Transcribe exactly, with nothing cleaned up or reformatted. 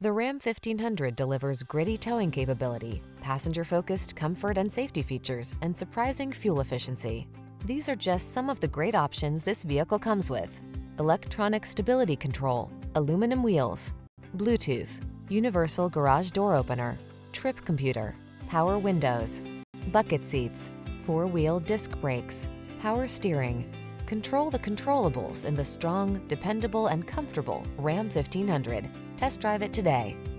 The Ram fifteen hundred delivers gritty towing capability, passenger-focused comfort and safety features, and surprising fuel efficiency. These are just some of the great options this vehicle comes with: electronic stability control, aluminum wheels, Bluetooth, universal garage door opener, trip computer, power windows, bucket seats, four-wheel disc brakes, power steering. Control the controllables in the strong, dependable, and comfortable Ram fifteen hundred. Test drive it today.